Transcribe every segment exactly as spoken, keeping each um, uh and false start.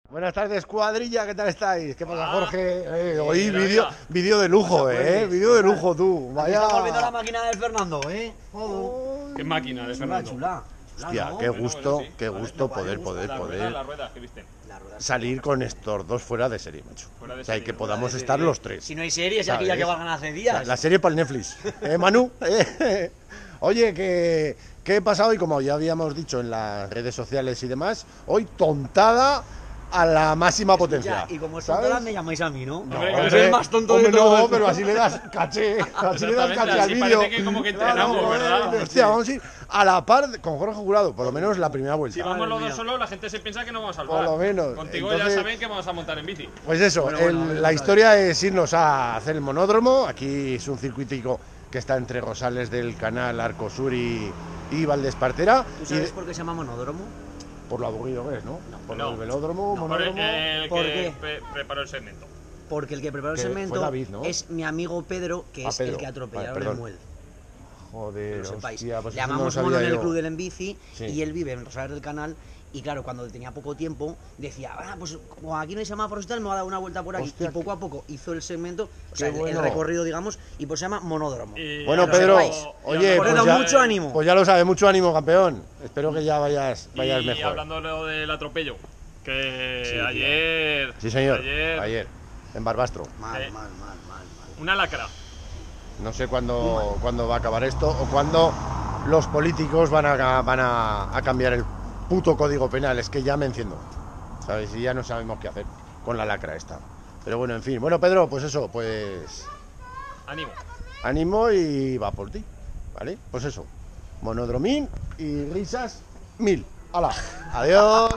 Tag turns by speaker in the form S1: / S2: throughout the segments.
S1: Buenas tardes, cuadrilla, ¿qué tal estáis? ¿Qué pasa,
S2: Ah,
S1: Jorge? Eh,
S2: sí,
S1: hoy
S2: mira,
S1: vídeo
S2: mira.
S1: vídeo de lujo,
S2: Pues,
S1: eh,
S2: pues,
S1: vídeo de lujo tú.
S3: Vaya.
S1: Vaya.
S3: Está volviendo la máquina del Fernando, ¿eh? Oh.
S2: ¿Qué máquina de
S3: Chula,
S2: Fernando?
S3: chula.
S1: Hostia,
S3: ¿no?
S1: qué
S2: Bueno,
S1: gusto,
S2: bueno, sí.
S1: qué
S3: Vale,
S1: gusto
S3: no,
S1: poder,
S3: vale,
S1: poder,
S2: La rueda,
S1: poder
S2: las ruedas que viste.
S3: La rueda.
S1: salir con estos dos fuera de serie, macho.
S2: Fuera de
S1: O sea, y
S2: serie,
S1: que
S2: fuera
S1: podamos
S3: de
S1: estar
S3: serie.
S1: los tres.
S3: Si no hay series, y aquí ya
S1: ¿Sabes?
S3: que valgan hace
S1: La,
S3: días.
S1: la serie para el Netflix. ¿Eh, Manu? ¿Eh? Oye, que, ¿qué he pasado? Y como ya habíamos dicho en las redes sociales y demás, hoy tontada a la máxima potencia.
S3: Ya, y como
S1: ¿sabes?
S3: tontolas me llamáis a mí, ¿no?
S1: No,
S2: Hombre,
S3: Yo
S2: que
S3: soy el
S2: sí.
S3: más tonto
S1: hombre,
S3: de todos.
S1: no, pero así le das caché, así le das
S2: Exactamente,
S1: caché al
S2: así
S1: vídeo.
S2: parece que como que entrenamos,
S1: Claro,
S2: ¿verdad?
S1: joder, hostia, vamos a ir a la par de- con Jorge Jurado, por lo menos la primera vuelta.
S2: Si vamos los
S3: mía.
S2: dos solos, la gente se piensa que no vamos a
S1: Por
S2: salvar.
S1: lo menos.
S2: Contigo
S1: Entonces-
S2: ya saben que vamos a montar en bici.
S1: Pues eso,
S3: Bueno, bueno,
S1: el-
S3: a ver,
S1: la
S3: vamos a
S1: historia es irnos a hacer el monódromo. Aquí es un circuitico que está entre Rosales del Canal, Arcosur y, y Valdespartera.
S3: ¿Tú
S1: Y
S3: sabes
S1: de-
S3: por qué se llama monódromo?
S1: por lo aburrido que es, ¿no? Por
S2: no.
S1: el velódromo,
S2: Por
S1: monódromo.
S2: el
S3: ¿Por
S2: que
S3: qué?
S2: pre- preparó el segmento.
S3: Porque el que preparó el
S1: Que fue
S3: segmento
S1: David, ¿no?
S3: es mi amigo Pedro, que
S1: Ah,
S3: es
S1: Pedro.
S3: el que atropellaron
S1: Vale,
S3: en
S1: perdón.
S3: Muel.
S1: Joder,
S3: Que lo sepáis.
S1: hostia, pues
S3: Le
S1: eso no lo
S3: llamamos
S1: sabía
S3: mono en el
S1: yo.
S3: club del en bici
S1: Sí.
S3: y él vive en Rosales del Canal. Y claro, cuando tenía poco tiempo, decía, ah, pues como aquí no hay semáforos y tal, me va a dar una vuelta por aquí.
S1: Hostia,
S3: y poco a poco hizo el segmento, o sea, el, el
S1: bueno.
S3: recorrido, digamos, y pues se llama monódromo.
S2: Y
S1: Bueno,
S2: ahora
S1: Pedro,
S2: sepáis. Y
S1: oye,
S2: hablando
S1: pues
S3: Poned
S1: ya-
S3: mucho ánimo.
S1: Pues ya lo sabes, mucho ánimo, campeón. Espero que ya vayas, vayas
S2: y
S1: mejor.
S2: hablando de lo del atropello, que
S1: Sí, tío.
S2: ayer.
S1: Sí, señor.
S2: Ayer.
S1: Ayer, en Barbastro.
S3: Mal,
S2: Eh.
S3: mal, mal, mal, mal.
S2: Una lacra.
S1: No sé cuándo, cuándo va a acabar esto o cuándo los políticos van a, van a, a cambiar el puto código penal. Es que ya me enciendo, ¿sabes? Y ya no sabemos qué hacer con la lacra esta. Pero bueno, en fin. Bueno, Pedro, pues eso, pues
S2: Ánimo.
S1: ánimo y va por ti, ¿vale? Pues eso, monodromín y risas mil. ¡Hala! ¡Adiós!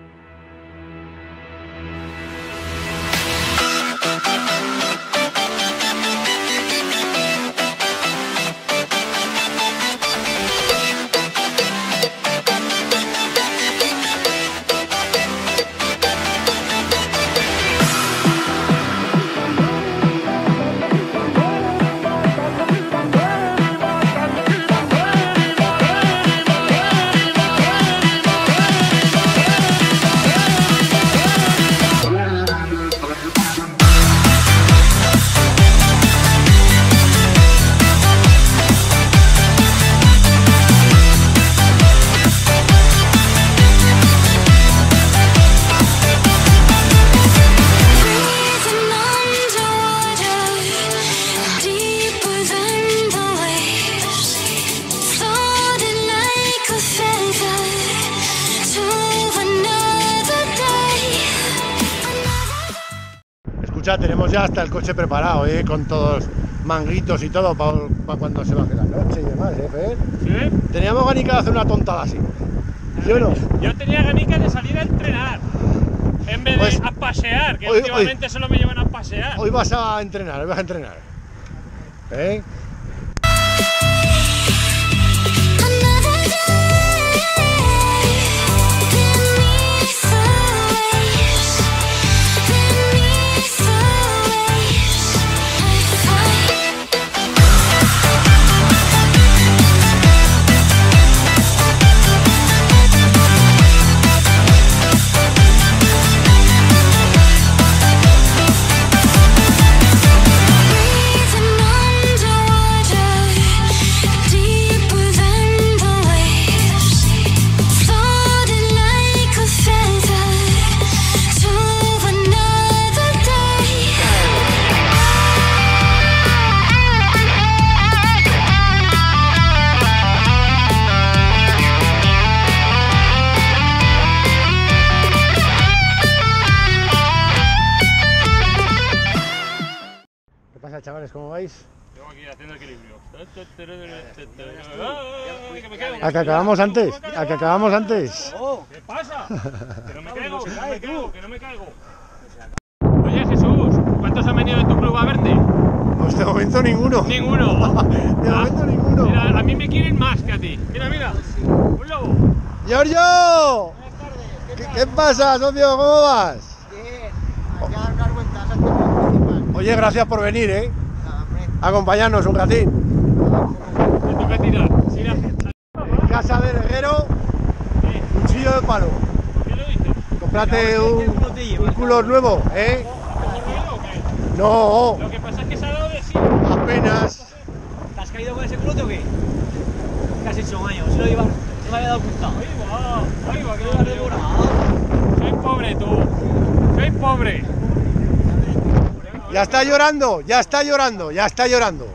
S4: Breathing underwater, deeper than the waves, floating like a feather to another day.
S1: Escucha, tenemos ya hasta el coche preparado, ¿eh? Con todos manguitos y todo para cuando se baje la noche y demás, ¿eh, Fer?
S2: ¿Sí?
S1: Teníamos ganica de hacer una tontada así. ¿Sí o no?
S2: Yo tenía ganica de salir a entrenar. En vez
S1: Pues-
S2: de a pasear, que
S1: hoy-
S2: últimamente solo me llevan a pasear.
S1: Hoy vas a entrenar, hoy vas a entrenar. ¿Eh?
S4: Another day beneath the waves, beneath the waves, I fight. Breathing underwater, deeper than the waves, floating like a feather to another day.
S1: ¿Qué pasa, chavales? ¿Cómo vais?
S2: Tengo aquí haciendo equilibrio. Ay, que me caigo.
S1: ¿A que acabamos antes? ¿A que acabamos antes?
S3: ¡Oh!
S2: ¿Qué pasa? Que no me caigo, que no me caigo, que no me caigo. Oye, Jesús, ¿cuántos han venido de tu club a verte?
S1: Pues de momento ninguno.
S2: Ninguno.
S1: De
S2: Ah,
S1: momento ninguno.
S2: Mira, a mí me quieren más que a ti. Mira, mira. Un lobo.
S1: ¡Giorgio! ¿Qué, qué pasa, socio? ¿Cómo vas?
S5: Bien, aquí a dar unas vueltas antes de participar.
S1: Oye, gracias por venir, ¿eh?
S5: Nada, hombre,
S1: Acompañarnos un ratín.
S2: Te toca tirar. Mira.
S1: Casa del herrero,
S2: Eh,
S1: cuchillo de palo.
S2: ¿Por qué lo dices?
S1: cómprate un, un culo nuevo, ¿eh?
S2: ¿Ruido o qué?
S1: No,
S2: Lo que pasa es que se ha dado de sí.
S1: apenas.
S3: ¿Te has caído con ese culote o qué? ¿Qué has hecho, maño? Si lo llevas, no me había dado cuenta.
S2: Ahí va, ahí va, que
S3: Lo
S2: va
S3: has
S2: yo.
S3: devorado.
S2: Soy pobre tú. Soy pobre.
S1: Ya está llorando, ya está llorando, ya está llorando.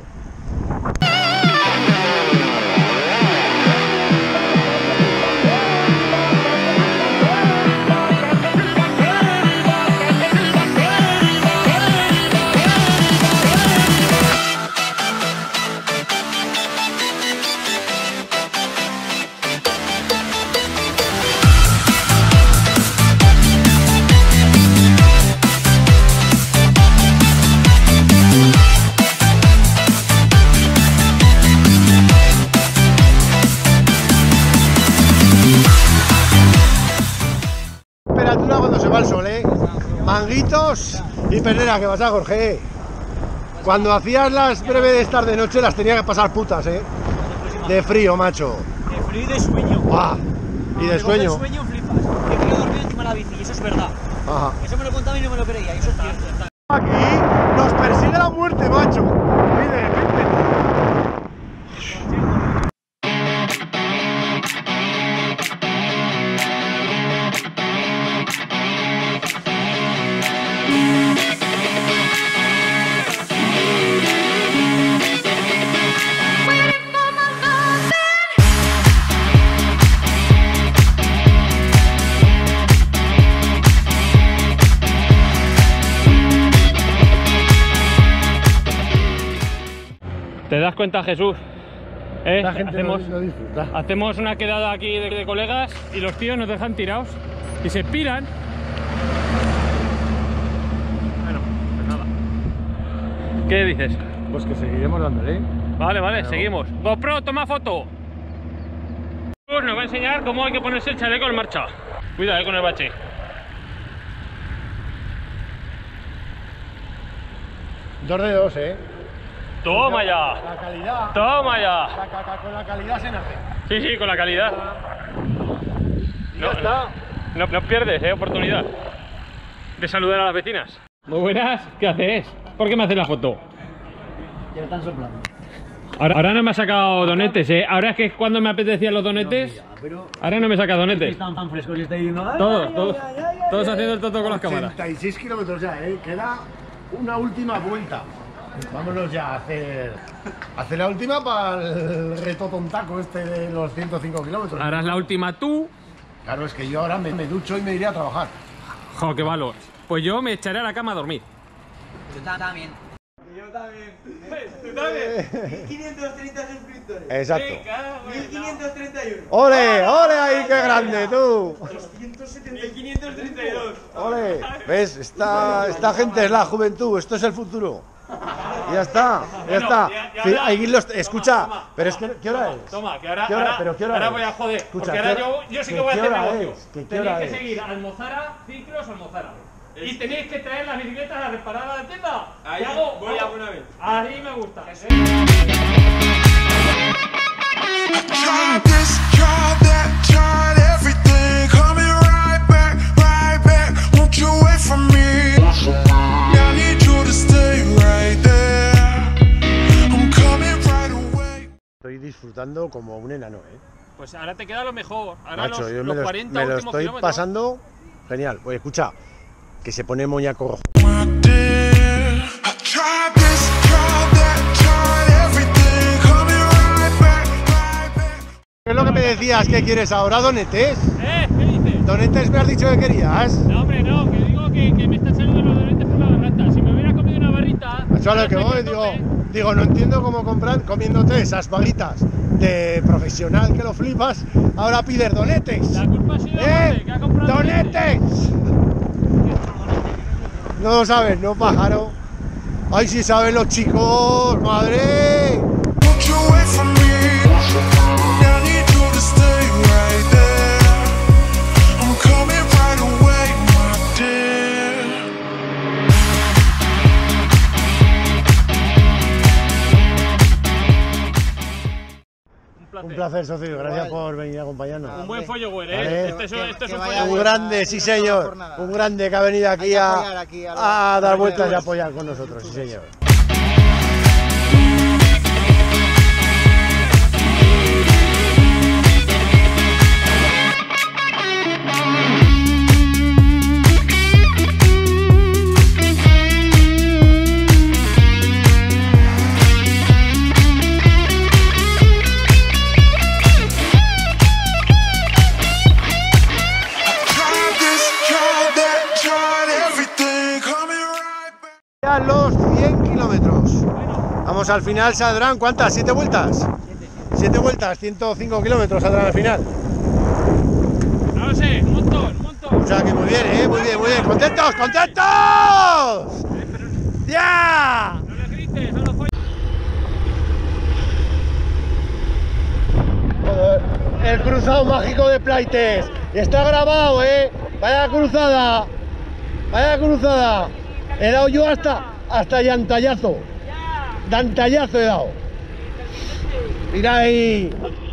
S1: Cuando se va el sol, ¿eh? Manguitos y perneras, que pasa, Jorge. Cuando hacías las breves de estar de noche las tenía que pasar putas, ¿eh? De frío, macho.
S3: De frío y de sueño.
S1: ¡Buah! Y de
S3: Te coge
S1: sueño.
S3: el sueño flipas. Que quiero dormir encima de la bici, y eso es verdad.
S1: Ajá.
S3: Eso me lo contaba y no me lo creía, y eso es cierto.
S1: Aquí nos persigue la muerte, macho. Y de repente.
S2: ¿Te das cuenta, Jesús? ¿Eh?
S1: La gente
S2: hacemos,
S1: lo, lo disfruta.
S2: hacemos una quedada aquí de, de colegas y los tíos nos dejan tirados y se piran. Bueno, pues nada. ¿Qué dices?
S1: Pues que seguiremos dándole.
S2: Vale, vale,
S1: Claro.
S2: seguimos. GoPro, toma foto. Pues nos va a enseñar cómo hay que ponerse el chaleco en marcha. Cuidado, eh, con el bache.
S1: Dos de dos, ¿eh?
S2: Toma ya.
S1: La calidad.
S2: Toma ya.
S1: La caca con la calidad se nace.
S2: Sí, sí, con la calidad.
S1: Y
S2: No,
S1: ya está.
S2: no, no pierdes, eh, oportunidad de saludar a las vecinas. Muy buenas, ¿qué haces? ¿Por qué me haces la foto?
S3: Ya están soplando.
S2: Ahora, ahora no me ha sacado donetes, eh. Ahora es que es cuando me apetecían los donetes.
S3: Ya, pero
S2: Ahora no me saca donetes.
S3: están tan frescos y estáis diciendo... "Ay,
S2: Todos,
S3: ay,
S2: todos.
S3: ay, ay, ay,
S2: Todos
S3: ay".
S2: haciendo el tonto con las cámaras.
S1: ochenta y seis kilómetros ya, ¿eh? Queda una última vuelta. Vámonos ya a hacer, a hacer la última para el reto tontaco este de los ciento cinco kilómetros.
S2: Ahora es la última tú.
S1: Claro, es que yo ahora me, me ducho y me iré a trabajar.
S2: Jo, qué valor. Pues yo me echaré a la cama a dormir.
S3: Yo también.
S5: Yo también.
S2: ¿Tú también?
S5: quinientos treinta suscriptores.
S1: Exacto.
S5: mil quinientos treinta y uno.
S1: ¡Ole! ¡Ole ahí, qué grande, tú!
S2: mil quinientos treinta y dos.
S1: ¡Ole! ¿Ves? Esta, esta gente es la juventud, esto es el futuro. Y ya está, ya
S2: Bueno,
S1: está.
S2: ya- ya
S1: Sí,
S2: ahora-
S1: ahí los-
S2: toma,
S1: escucha,
S2: toma,
S1: pero es que, ¿qué hora es?
S2: Toma, que ahora,
S1: ¿Qué hora?
S2: ahora,
S1: ¿Pero qué hora
S2: ahora
S1: es?
S2: voy a joder.
S1: Escucha,
S2: porque
S1: ¿qué
S2: ahora
S1: hora-
S2: yo, yo sí
S1: qué-
S2: que voy a
S1: qué
S2: hacer
S1: hora
S2: negocio.
S1: es? ¿Qué- qué
S2: Tenéis
S1: hora
S2: que
S1: es?
S2: seguir Almozara, Ciclos, Almozara. Y tenéis que traer las bicicletas a reparar a la tienda.
S5: Ahí
S2: Y hago-
S5: voy
S2: hago-
S5: alguna vez.
S2: Así me gusta.
S6: Tried this, tried that, tried everything. Coming right back, right back. Won't you wait for me? I need you to stay right there. I'm coming right away.
S1: Estoy disfrutando como un enano, ¿eh?
S2: Pues ahora te queda lo mejor. Ahora
S1: Macho,
S2: los,
S1: yo
S2: los
S1: me lo,
S2: cuarenta
S1: me lo
S2: últimos
S1: estoy
S2: kilómetros.
S1: pasando genial. Oye, escucha, que se pone moñaco rojo.
S6: My dear, I tried this, tried that, tried everything. Coming right back, right back.
S1: ¿Qué es lo que me decías que quieres ahora, donetes?
S2: ¿Eh? ¿Qué dices?
S1: ¿Donetes me has dicho que querías?
S2: No, hombre, no, que digo que, que me están saliendo los donetes por la garganta. Si me hubiera comido una barrita.
S1: Macho, a lo
S2: ahora
S1: que
S2: estoy
S1: voy,
S2: a
S1: digo,
S2: tope.
S1: digo, no entiendo cómo comprar comiéndote esas vaguitas de profesional que lo flipas, ahora pides donetes.
S2: La culpa ha sido
S1: ¡Eh!
S2: Jorge, que ha comprado
S1: ¡Donetes! No lo saben, ¿no, pájaro? ¡Ay, si saben los chicos! ¡Madre!
S6: Won't you wait for me? I need you to stay right there. I'm coming right away, my dear.
S2: Un placer.
S1: Un placer, socio. Gracias por venir a acompañarnos.
S2: Un buen follower,
S1: Vale.
S2: ¿eh? Este es,
S7: Que-
S2: este es
S7: que
S2: un
S7: vaya
S2: follower.
S1: Un grande, sí señor. Un grande que ha venido aquí
S7: Hay que
S1: a,
S7: apoyar aquí a los-
S1: a dar
S7: a los
S1: vueltas y
S7: youtubers.
S1: apoyar con nosotros, sí señor.
S6: Tried this, tried that, tried everything, coming right back.
S1: Ya los cien kilómetros. Vamos al final, saldrán, ¿cuántas? ¿Siete vueltas? Siete vueltas, ciento cinco kilómetros saldrán al final.
S2: No lo sé, un montón, un montón.
S1: O sea que muy bien, ¿eh? Muy bien, muy bien. ¡Contentos, contentos! ¡Ya!
S2: No le grites, no lo folles.
S1: Joder, el cruzado mágico de Plaites. Está grabado, ¿eh? Vaya cruzada. Vaya cruzada. He dado yo hasta, hasta llantallazo. Dantallazo he dado. Mira ahí.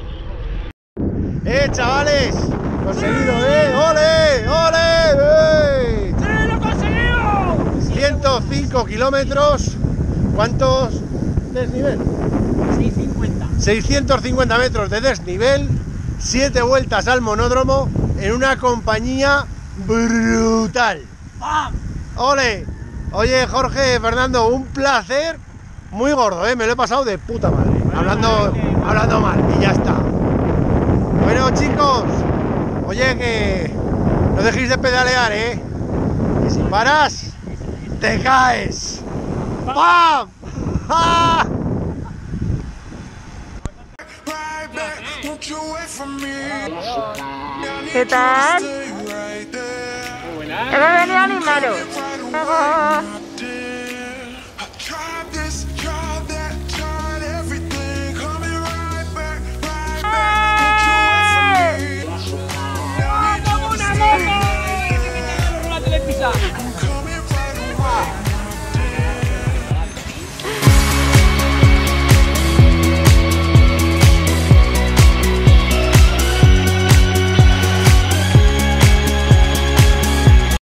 S1: ¡Eh, chavales! ¡Conseguido, eh! ¡Ole! ¡Ole! ¡Eh!
S2: ¡Sí, lo he conseguido!
S1: ciento cinco kilómetros. ¿Cuántos? Desnivel.
S3: seiscientos cincuenta.
S1: seiscientos cincuenta metros de desnivel, siete vueltas al monódromo en una compañía brutal. ¡Ole! Oye, Jorge, Fernando, un placer muy gordo, ¿eh? Me lo he pasado de puta madre. Hablando, hablando mal, y ya está. Bueno, chicos, oye, que no dejéis de pedalear, ¿eh? Que si paras, te caes. ¡Pam! ¡Ah!
S6: Right back, won't you wait for me?
S8: ¿Qué tal?
S6: Stay right there.
S2: Muy buena.
S8: Hemos venido a animaros.
S6: Right away.